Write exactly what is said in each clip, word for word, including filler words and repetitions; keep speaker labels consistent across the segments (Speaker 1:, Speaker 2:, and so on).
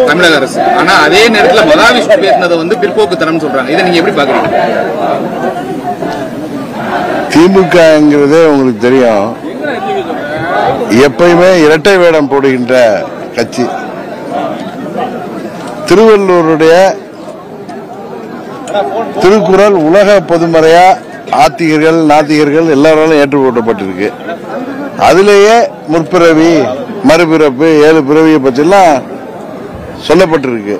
Speaker 1: தமிழக அரசு. ஆனா அதே நேரத்தில் மகாவிஷ்ணு பேசினதை வந்து பிற்போக்குத்தனம் சொல்றாங்க. இதை நீங்க எப்படி பாக்குறீங்க?
Speaker 2: திமுகங்கிறதே உங்களுக்கு தெரியும், எப்பயுமே இரட்டை வேடம் போடுகின்ற கட்சி. திருவள்ளுவருடைய திருக்குறள் உலக பொதுமறையா ஆத்திகர்கள் நாத்திகர்கள் எல்லாராலும் ஏற்றுக்கொள்ளப்பட்டிருக்கு. அதிலேயே முற்பிறவி மறுபிறப்பு ஏழு பிறவியை பற்றிலாம் சொல்லப்பட்டிருக்கு.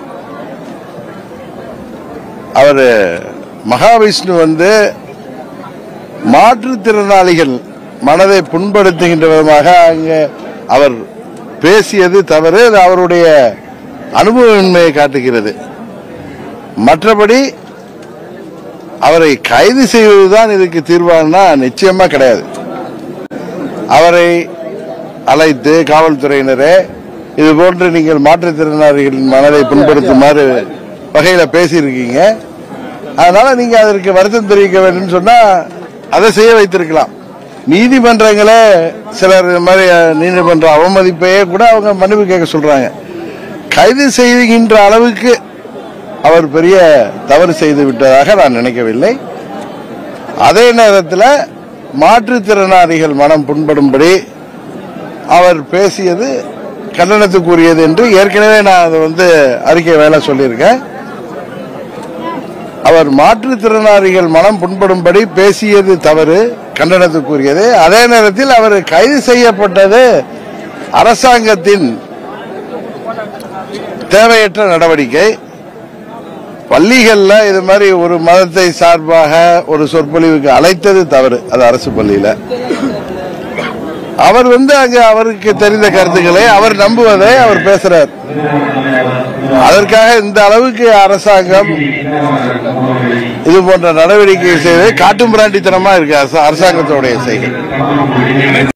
Speaker 2: அவர் மகாவிஷ்ணு வந்து மாற்றுத்திறனாளிகள் மனதை புண்படுத்துகின்ற விதமாக அங்கே அவர் பேசியது தவறு. அது அவருடைய அனுபவமின்மையை காட்டுகிறது. மற்றபடி அவரை கைது செய்வதுதான் இதுக்கு தீர்வானா நிச்சயமா கிடையாது. அவரை அழைத்து காவல்துறையினரே இது போன்று நீங்கள் மாற்றுத்திறனாளிகளின் மனதை புண்படுத்துமாறு வகையில பேசியிருக்கீங்க, அதனால நீங்க அதற்கு வருத்தம் தெரிவிக்க வேண்டும் சொன்னா அதை செய்ய வைத்திருக்கலாம். நீதிமன்றங்களே சிலர் இந்த மாதிரி நீதிமன்ற அவமதிப்பையே கூட அவங்க மன்னிப்பு கேட்க சொல்றாங்க. கைது செய்கின்ற அளவுக்கு அவர் பெரிய தவறு செய்து விட்டதாக நான் நினைக்கவில்லை. அதே நேரத்தில் மாற்றுத்திறனாளிகள் மனம் புண்படும்படி அவர் பேசியது கண்டனத்துக்குரியது என்று ஏற்கனவே நான் அதை வந்து அறிக்கை வேலை சொல்லியிருக்கேன். அவர் மாற்றுத்திறனாளிகள் மனம் புண்படும்படி பேசியது தவறு, கண்டனத்துக்குரியது. அதே நேரத்தில் அவர் கைது செய்யப்பட்டது அரசாங்கத்தின் தேவையற்ற நடவடிக்கை. பள்ளிகள்ல இது மாதிரி ஒரு மதத்தை சார்பாக ஒரு சொற்பொழிவுக்கு அழைத்தது தவறு. அது அரசு பள்ளியில அவர் வந்து அங்க அவருக்கு தெரிந்த கருத்துக்களை அவர் நம்புவதை அவர் பேசுறார். அதற்காக இந்த அளவுக்கு அரசாங்கம் இது போன்ற நடவடிக்கை செய்வது காட்டுமிராண்டித்தனமா இருக்கு அரசாங்கத்தோடைய செய்கை.